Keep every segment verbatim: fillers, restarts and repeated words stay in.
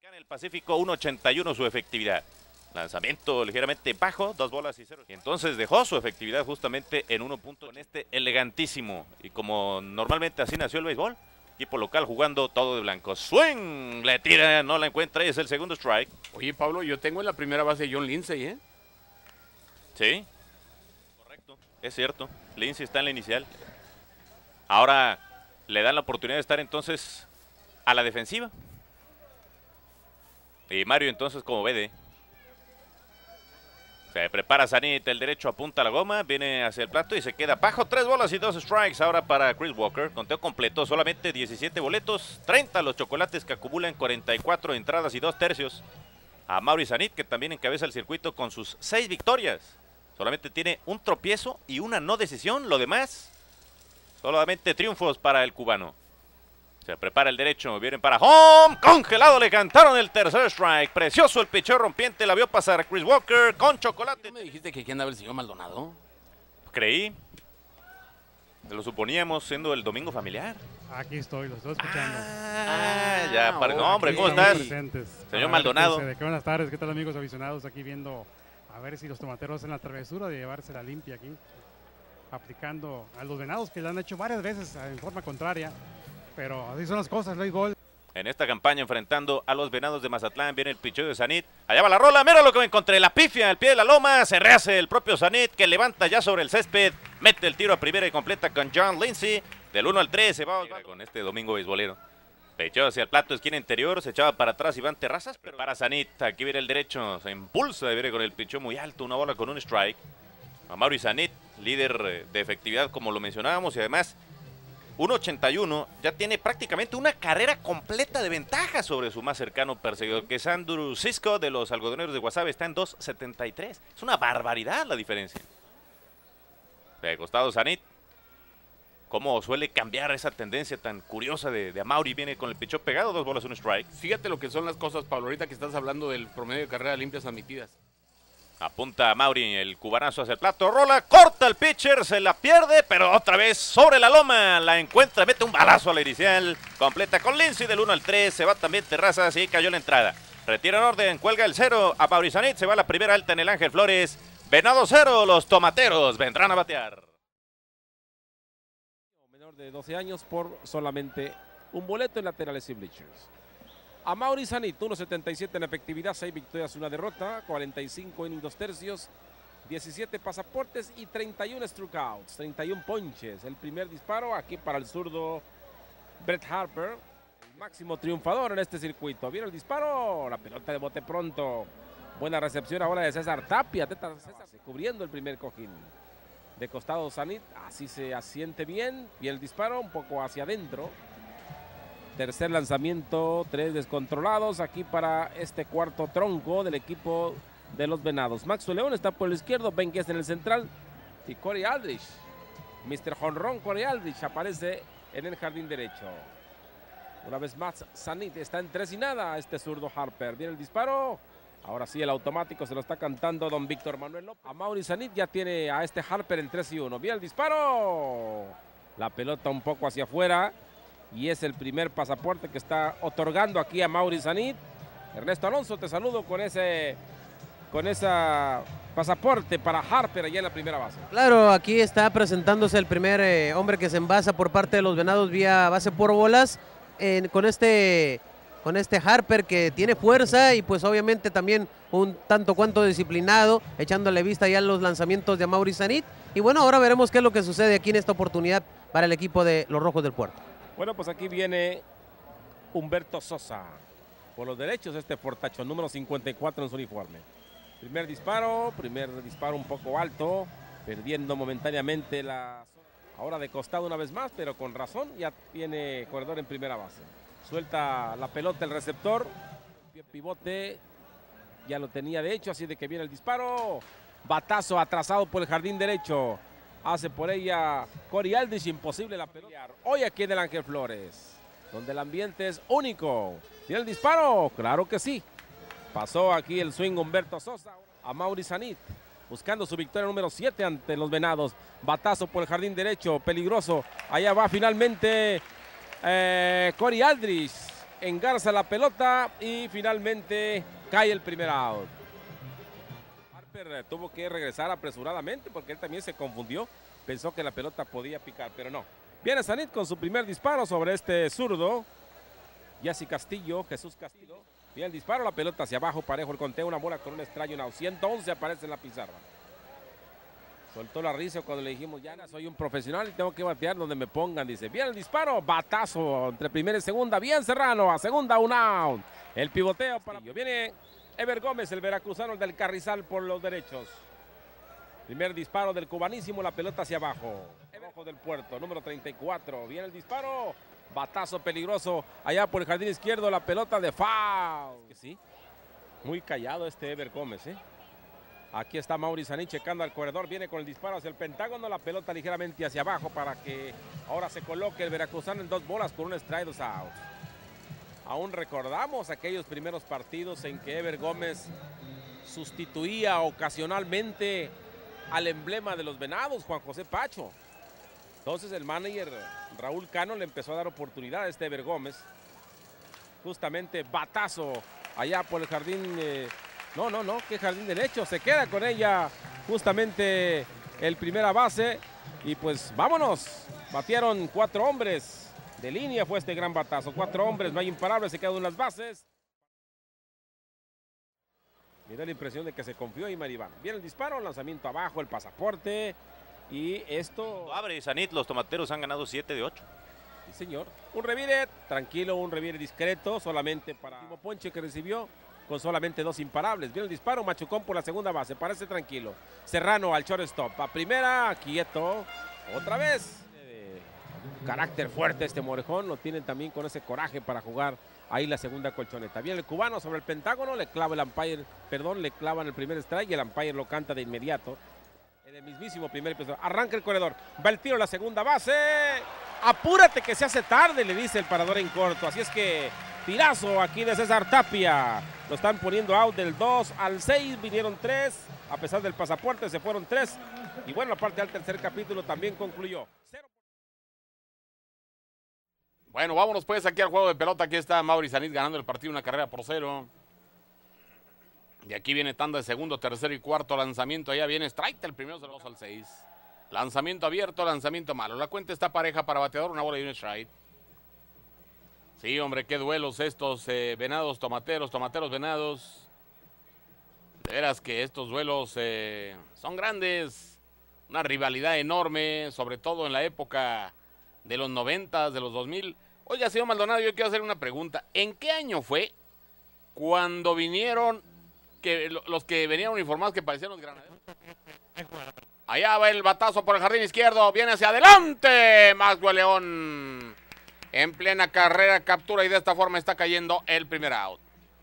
En el Pacífico, uno ochenta y uno su efectividad. Lanzamiento ligeramente bajo, dos bolas y cero. Y entonces dejó su efectividad justamente en uno punto con este elegantísimo. Y como normalmente así nació el béisbol, equipo local jugando todo de blanco. Swing, le tira, no la encuentra y es el segundo strike. Oye, Pablo, yo tengo en la primera base John Lindsay, ¿eh? Sí, correcto, es cierto. Lindsay está en la inicial. Ahora le dan la oportunidad de estar entonces a la defensiva. Y Mario entonces como B D. Se prepara Sanit, el derecho apunta a la goma, viene hacia el plato y se queda bajo. Tres bolas y dos strikes ahora para Chris Walker. Conteo completo, solamente diecisiete boletos, treinta los chocolates que acumulan cuarenta y cuatro entradas y dos tercios. A Mauri Sanit, que también encabeza el circuito con sus seis victorias. Solamente tiene un tropiezo y una no decisión, lo demás, solamente triunfos para el cubano. Se prepara el derecho, vienen para home, congelado, le cantaron el tercer strike, precioso el picheo rompiente, la vio pasar Chris Walker con chocolate. ¿No me dijiste que aquí andaba el señor Maldonado? Creí, lo suponíamos siendo el domingo familiar. Aquí estoy, lo estoy escuchando. Ah, ya, Ah, para... oh, no, hombre, aquí ¿cómo estamos estás? Presentes. Señor A Maldonado. ver, ¿De qué buenas tardes? ¿Qué tal, amigos aficionados? Aquí viendo a ver si los tomateros hacen la travesura de llevarse la limpia aquí, aplicando a los venados que le han hecho varias veces en forma contraria. Pero así son las cosas, no hay gol. En esta campaña enfrentando a los Venados de Mazatlán, viene el picheo de Sanit. Allá va la rola, mira lo que me encontré, la pifia al pie de la loma, se rehace el propio Sanit que levanta ya sobre el césped, mete el tiro a primera y completa con John Lindsay. Del uno al tres se va con este domingo beisbolero. Picheo hacia el plato, esquina interior, se echaba para atrás Iván Terrazas, pero para Sanit, aquí viene el derecho, se impulsa, viene con el picheo muy alto, una bola con un strike. A Mauri Sanit, líder de efectividad como lo mencionábamos y además uno ochenta y uno, ya tiene prácticamente una carrera completa de ventaja sobre su más cercano perseguidor, que es Andrew Cisco de los algodoneros de Guasave, está en dos setenta y tres. Es una barbaridad la diferencia. De costado Sanit, cómo suele cambiar esa tendencia tan curiosa de, de Amaury, viene con el picheo pegado, dos bolas, un strike. Fíjate lo que son las cosas, Pablo, ahorita que estás hablando del promedio de carreras limpias admitidas. Apunta a Mauri, el cubanazo hacia el plato, rola, corta el pitcher, se la pierde, pero otra vez sobre la loma, la encuentra, mete un balazo a la inicial, completa con Lindsay del uno al tres, se va también Terrazas y cayó la entrada. Retira en orden, cuelga el cero a Mauri Sanit, se va la primera alta en el Ángel Flores, Venado cero, los tomateros vendrán a batear. Menor de doce años por solamente un boleto en laterales y bleachers. A Mauri Sanit, uno setenta y siete en efectividad, seis victorias, una derrota, cuarenta y cinco innings, dos tercios, diecisiete pasaportes y treinta y uno strikeouts, treinta y uno ponches. El primer disparo aquí para el zurdo Brett Harper, el máximo triunfador en este circuito. Viene el disparo, la pelota de bote pronto. Buena recepción ahora de César Tapia, Teta César, cubriendo el primer cojín. De costado Sanit, así se asiente bien, y el disparo un poco hacia adentro. Tercer lanzamiento, tres descontrolados aquí para este cuarto tronco del equipo de los Venados. Maxwell León está por el izquierdo, Ben Guest en el central y Corey Aldrich. mister Jonrón Corey Aldrich aparece en el jardín derecho. Una vez más, Sanit está en tres y nada. Este zurdo Harper. Viene el disparo. Ahora sí, el automático se lo está cantando don Víctor Manuel López. A Mauri Sanit ya tiene a este Harper en tres y uno. Viene el disparo. La pelota un poco hacia afuera. Y es el primer pasaporte que está otorgando aquí a Mauri Sanit. Ernesto Alonso, te saludo con ese con esa pasaporte para Harper allá en la primera base. Claro, aquí está presentándose el primer eh, hombre que se envasa por parte de los Venados vía base por bolas, eh, con este con este Harper que tiene fuerza y pues obviamente también un tanto cuanto disciplinado, echándole vista ya a los lanzamientos de Mauri Sanit. Y bueno, ahora veremos qué es lo que sucede aquí en esta oportunidad para el equipo de los Rojos del Puerto. Bueno, pues aquí viene Humberto Sosa. Por los derechos, este fortachón número cincuenta y cuatro en su uniforme. Primer disparo, primer disparo un poco alto, perdiendo momentáneamente la... Ahora de costado una vez más, pero con razón, ya tiene corredor en primera base. Suelta la pelota el receptor, pie pivote, ya lo tenía de hecho, así de que viene el disparo. Batazo atrasado por el jardín derecho. Hace por ella Corey Aldrich, imposible la pelota. Hoy aquí en el Ángel Flores, donde el ambiente es único. ¿Tiene el disparo? Claro que sí. Pasó aquí el swing Humberto Sosa a Mauri Sanit, buscando su victoria número siete ante los Venados. Batazo por el jardín derecho, peligroso. Allá va finalmente eh, Corey Aldrich. engarza la pelota y finalmente cae el primer out. Harper tuvo que regresar apresuradamente porque él también se confundió. Pensó que la pelota podía picar, pero no. Viene Sanit con su primer disparo sobre este zurdo. Yassi Castillo, Jesús Castillo. Viene el disparo, la pelota hacia abajo, parejo el conteo, una bola con un extraño, un out. ciento once aparece en la pizarra. Soltó la risa cuando le dijimos, ya soy un profesional y tengo que batear donde me pongan. Dice, viene el disparo, batazo entre primera y segunda. Bien Serrano, a segunda un out. El pivoteo para... Viene Ever Gómez, el veracruzano del Carrizal por los derechos. Primer disparo del cubanísimo, la pelota hacia abajo. Abajo del puerto, número treinta y cuatro. Viene el disparo, batazo peligroso. Allá por el jardín izquierdo, la pelota de foul. Sí, muy callado este Ever Gómez, ¿eh? Aquí está Mauri Sanit checando al corredor, viene con el disparo hacia el pentágono, la pelota ligeramente hacia abajo para que ahora se coloque el veracruzano en dos bolas con un strike, dos outs. Aún recordamos aquellos primeros partidos en que Ever Gómez sustituía ocasionalmente al emblema de los Venados, Juan José Pacho. Entonces el manager Raúl Cano le empezó a dar oportunidad a este Ever Gómez. Justamente batazo allá por el jardín... Eh, No, no, no, que jardín derecho, se queda con ella justamente el primera base y pues vámonos, batearon cuatro hombres, de línea fue este gran batazo, cuatro hombres, no hay imparables, se quedan en las bases. Me da la impresión de que se confió ahí Maribán. Viene el disparo, lanzamiento abajo, el pasaporte y esto... Abre Sanit, los tomateros han ganado siete de ocho. Sí señor, un revire tranquilo, un revire discreto, solamente para el último ponche que recibió. Con solamente dos imparables. Viene el disparo, Machucón por la segunda base, parece tranquilo. Serrano al shortstop, a primera, quieto, otra vez. Eh, carácter fuerte este Morejón, lo tienen también con ese coraje para jugar ahí la segunda colchoneta. Viene el cubano sobre el pentágono, le clava el umpire, perdón, le clavan el primer strike y el umpire lo canta de inmediato. En el mismísimo primer episodio, arranca el corredor, va el tiro a la segunda base. Apúrate que se hace tarde, le dice el parador en corto, así es que... Tirazo aquí de César Tapia. Lo están poniendo out del dos al seis. Vinieron tres. A pesar del pasaporte se fueron tres. Y bueno, la parte del tercer capítulo también concluyó. Cero. Bueno, vámonos pues aquí al juego de pelota. Aquí está Mauri Sanit ganando el partido, una carrera por cero. Y aquí viene tanda de segundo, tercero y cuarto. Lanzamiento, allá viene strike. El primero se lo dos al seis. Lanzamiento abierto, lanzamiento malo. La cuenta está pareja para bateador, una bola y un strike. Sí, hombre, qué duelos estos eh, venados, tomateros, tomateros, venados. De veras que estos duelos eh, son grandes. Una rivalidad enorme, sobre todo en la época de los noventas, de los dos mil. Oiga, señor Maldonado, yo quiero hacer una pregunta. ¿En qué año fue cuando vinieron que los que venían uniformados que parecían los granaderos? Allá va el batazo por el jardín izquierdo, viene hacia adelante Maxwell León. En plena carrera, captura y de esta forma está cayendo el primer out.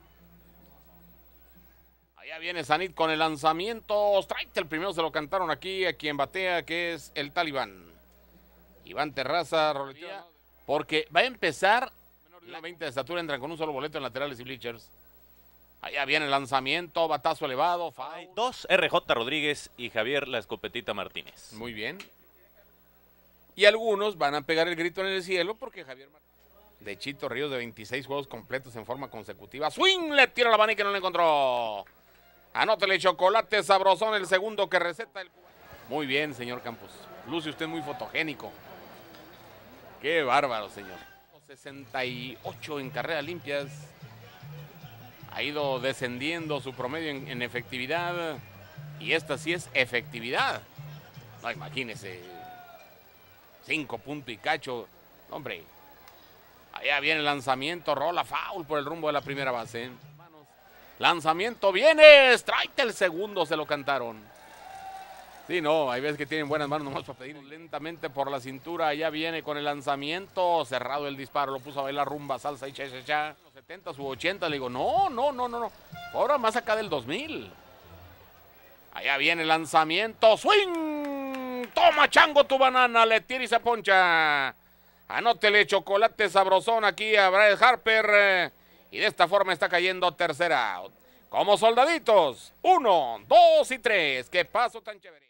Allá viene Sanit con el lanzamiento. Strike, el primero se lo cantaron aquí a quien batea, que es el Talibán. Iván Terraza, roletía, porque va a empezar. La veinte de estatura, entran con un solo boleto en laterales y bleachers. Allá viene el lanzamiento, batazo elevado. Hay dos, R J Rodríguez y Javier La Escopetita Martínez. Muy bien. Y algunos van a pegar el grito en el cielo porque Javier de Chito Ríos de veintiséis juegos completos en forma consecutiva. Swing, le tira la mano y que no le encontró. Anótele chocolate sabrosón, el segundo que receta el... Muy bien, señor Campos. Luce usted muy fotogénico. Qué bárbaro, señor. sesenta y ocho en carreras limpias. Ha ido descendiendo su promedio en, en efectividad. Y esta sí es efectividad. No, imagínese. Cinco puntos y cacho. Hombre. Allá viene el lanzamiento. Rola foul por el rumbo de la primera base. Lanzamiento viene. Strike el segundo. Se lo cantaron. Sí, no. Hay veces que tienen buenas manos nomás para pedir. Lentamente por la cintura. Allá viene con el lanzamiento. Cerrado el disparo. Lo puso a bailar rumba, salsa y cha, cha, cha. Los setenta u ochenta. Le digo, no, no, no, no, no. Ahora más acá del dos mil. Allá viene el lanzamiento. Swing. Toma, chango, tu banana, le tira y se poncha. Anótele chocolate sabrosón aquí a Bryce Harper. Y de esta forma está cayendo tercera out. Como soldaditos. Uno, dos y tres. Qué paso tan chévere.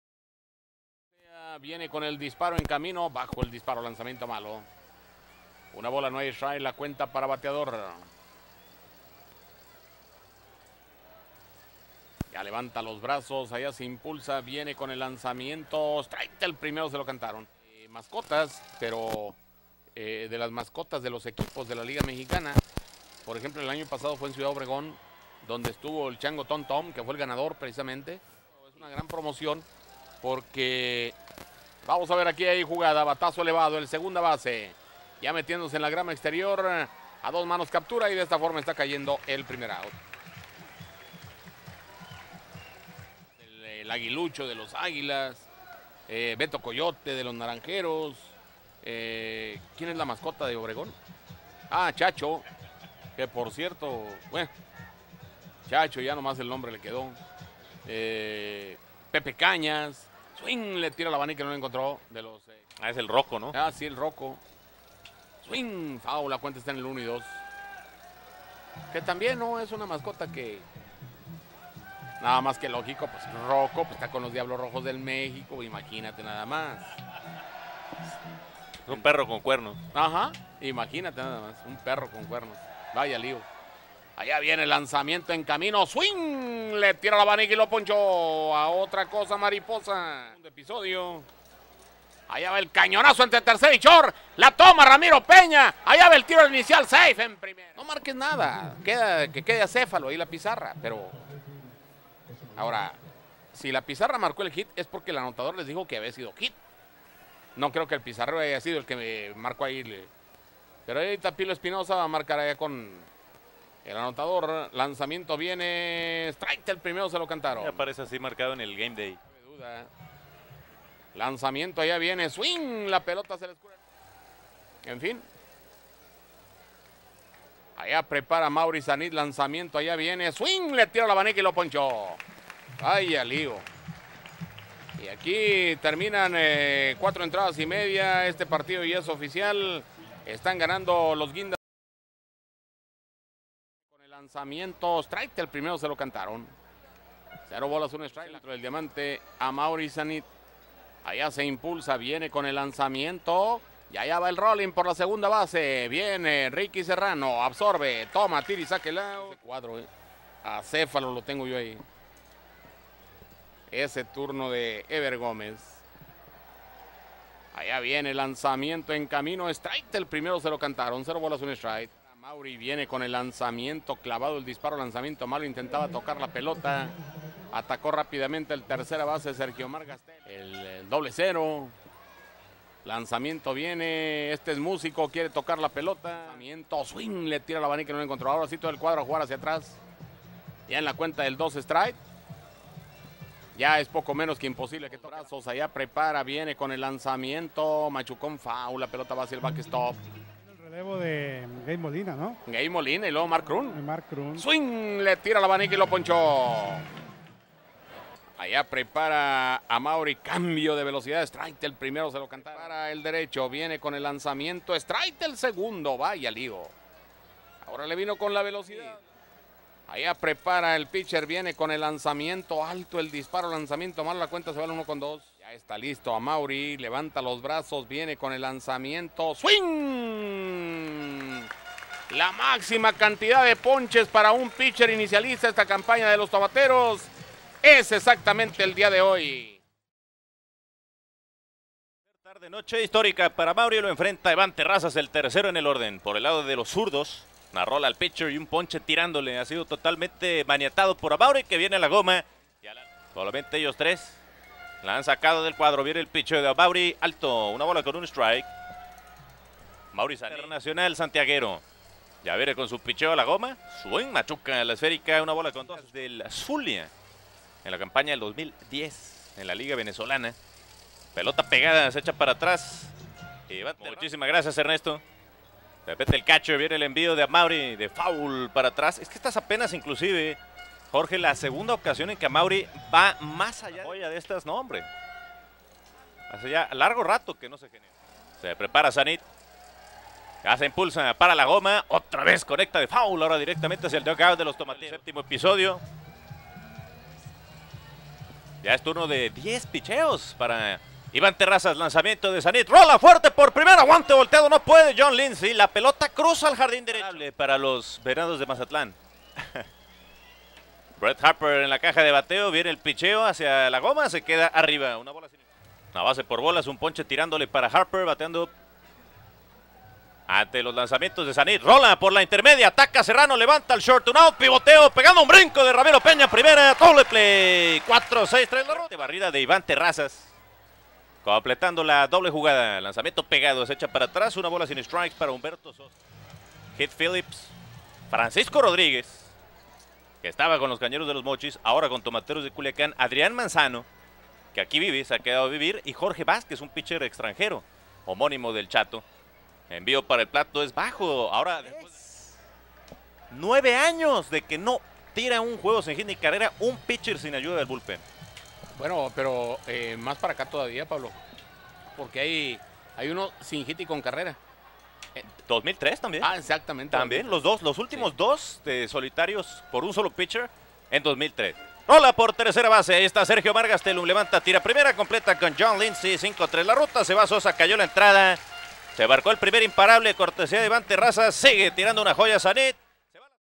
Viene con el disparo en camino. Bajo el disparo, lanzamiento malo. Una bola, no hay strike, la cuenta para bateador. Ya levanta los brazos, allá se impulsa, viene con el lanzamiento. Strike, el primero se lo cantaron. Eh, mascotas, pero eh, de las mascotas de los equipos de la Liga Mexicana. Por ejemplo, el año pasado fue en Ciudad Obregón, donde estuvo el Chango Tom Tom, que fue el ganador precisamente. Es una gran promoción porque vamos a ver aquí hay jugada, batazo elevado, el segunda base. Ya metiéndose en la grama exterior, a dos manos captura y de esta forma está cayendo el primer out. El, el aguilucho de los Águilas, eh, Beto Coyote de los Naranjeros. Eh, ¿Quién es la mascota de Obregón? Ah, Chacho, que por cierto, bueno, Chacho, ya nomás el nombre le quedó. Eh, Pepe Cañas, swing, le tira la abanico que no lo encontró. De los, eh, Ah, es el Rocco, ¿no? Ah, sí, el Rocco. Swing, foul, la cuenta está en el uno y dos. Que también no es una mascota que... Nada más que lógico, pues Rocco pues, está con los Diablos Rojos del México, imagínate nada más. Es un perro con cuernos. Ajá, imagínate nada más, un perro con cuernos. Vaya lío. Allá viene el lanzamiento en camino, swing, le tira la abanico y lo ponchó a otra cosa mariposa. Un episodio. Allá va el cañonazo entre tercer y short. La toma Ramiro Peña. Allá va el tiro inicial, safe en primera. No marques nada. Queda, que quede acéfalo ahí la pizarra. Pero ahora, si la pizarra marcó el hit es porque el anotador les dijo que había sido hit. No creo que el pizarro haya sido el que me marcó ahí. Pero ahorita Pilo Espinosa va a marcar allá con el anotador. Lanzamiento viene. Strike, el primero se lo cantaron. Ya aparece así marcado en el Game Day. No hay duda. Lanzamiento, allá viene, swing, la pelota se le escurre. En fin. Allá prepara Mauri Sanit, lanzamiento, allá viene, swing, le tira la abanico y lo ponchó. Ay, alío. Y aquí terminan eh, cuatro entradas y media, este partido ya es oficial. Están ganando los Guindas. Con el lanzamiento, strike, el primero se lo cantaron. Cero bolas, un strike. Dentro del diamante a Mauri Sanit. Allá se impulsa, viene con el lanzamiento. Y allá va el rolling por la segunda base. Viene Ricky Serrano, absorbe, toma, tira y saque el out. Cuadro, eh. Acéfalo lo tengo yo ahí. Ese turno de Ever Gómez. Allá viene el lanzamiento en camino. Strike, el primero se lo cantaron. Cero bolas, un strike. Mauri viene con el lanzamiento clavado, el disparo, lanzamiento malo. Intentaba tocar la pelota. Atacó rápidamente el tercera base Sergio Margastel. El, el doble cero. Lanzamiento viene. Este es músico, quiere tocar la pelota. Lanzamiento, swing, le tira la abanico que no lo encontró. Ahora sí todo el cuadro a jugar hacia atrás. Ya en la cuenta del dos strike. Ya es poco menos que imposible que toque. Brazos, allá prepara, viene con el lanzamiento. Machucón foul, la pelota va hacia el backstop. El relevo de Gay Molina, ¿no? Gay Molina y luego Mark Crun. De Mark Crun. Swing, le tira la abanico y lo ponchó. Allá prepara a Mauri, cambio de velocidad, strike, el primero se lo canta para el derecho, viene con el lanzamiento, strike el segundo, vaya lío. Ahora le vino con la velocidad. Allá prepara el pitcher, viene con el lanzamiento alto, el disparo, lanzamiento malo, la cuenta se va al uno con dos. Ya está listo a Mauri, levanta los brazos, viene con el lanzamiento, swing. La máxima cantidad de ponches para un pitcher inicialista esta campaña de los Tomateros. Es exactamente el día de hoy. Tarde noche histórica para Mauri, lo enfrenta Iván Terrazas, el tercero en el orden. Por el lado de los zurdos, una rola al pitcher y un ponche tirándole. Ha sido totalmente maniatado por Mauri, que viene a la goma. Solamente ellos tres la han sacado del cuadro. Viene el pitcher de Mauri, alto, una bola con un strike. Mauri Sanit, internacional santiaguero. Ya viene con su picheo a la goma. Swing, machuca la esférica, una bola con dos del Zulia. En la campaña del dos mil diez en la Liga Venezolana. Pelota pegada, se echa para atrás. Y va, muchísimas gracias, Ernesto. De repente el catcher, viene el envío de Mauri, de foul para atrás. Es que estás apenas inclusive, Jorge, la segunda ocasión en que Mauri va más allá de, de estas. No, hombre. Hace ya largo rato que no se genera. Se prepara Sanit. Ya se impulsa para la goma. Otra vez conecta de foul. Ahora directamente hacia el dugout de los Tomateros. Séptimo episodio. Ya es turno de diez picheos para Iván Terrazas, lanzamiento de Sanit, rola fuerte por primera, aguante volteado, no puede John Lindsay, la pelota cruza al jardín derecho para los Venados de Mazatlán. Brett Harper en la caja de bateo, viene el picheo hacia la goma, se queda arriba, una bola sin... Una base por bolas, un ponche tirándole para Harper, bateando ante los lanzamientos de Sanit, rola por la intermedia, ataca Serrano, levanta el short, un out, pivoteo, pegando un brinco de Ramiro Peña, primera, doble play, cuatro seis tres, la ruta, barrida de Iván Terrazas. Completando la doble jugada, lanzamiento pegado, se echa para atrás, una bola sin strikes para Humberto Sosa. Hit Phillips, Francisco Rodríguez, que estaba con los Cañeros de los Mochis, ahora con Tomateros de Culiacán, Adrián Manzano, que aquí vive, se ha quedado a vivir, y Jorge Vázquez, un pitcher extranjero, homónimo del Chato. Envío para el plato es bajo, ahora después de nueve años de que no tira un juego sin hit ni carrera, un pitcher sin ayuda del bullpen. Bueno, pero eh, más para acá todavía, Pablo. Porque hay, hay uno sin hit y con carrera. dos mil tres también. Ah, exactamente. También, los dos, los últimos Sí. dos de solitarios por un solo pitcher en dos mil tres. Rola por tercera base, ahí está Sergio Margastelum, levanta, tira primera, completa con John Lindsay, cinco tres la ruta, se va Sosa, cayó la entrada. Se marcó el primer imparable, cortesía de Iván Terrazas, sigue tirando una joya Sanit.